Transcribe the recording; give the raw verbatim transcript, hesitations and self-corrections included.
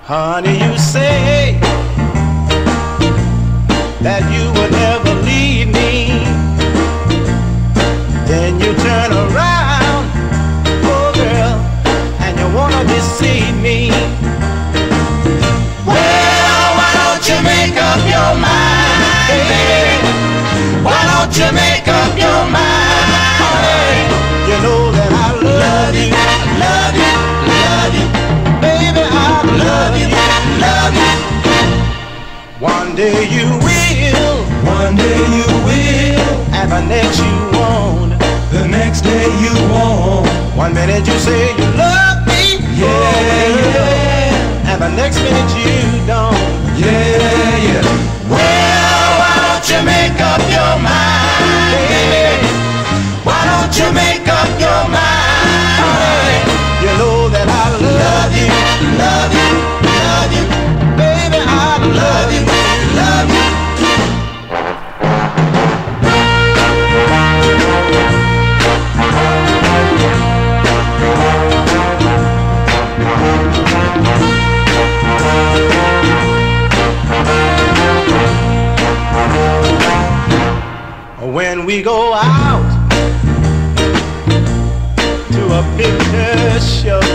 Honey, you say that you would never leave me. Then you turn around, oh girl, and you wanna deceive me. Well, why don't you make up your mind, baby? Why don't you make up your mind, honey? You know that I love you, love you, love you, baby, I love you, love you. One day you will, One day you will, and the next you won't. the next day you won't. One minute you say you love me, Yeah, yeah, and the next minute you don't. yeah, yeah. Well, why don't you make up your mind, baby? Why don't you make up your mind? You know that I love you, love you, love you, baby, I love you, love you. When we go out to a picture show,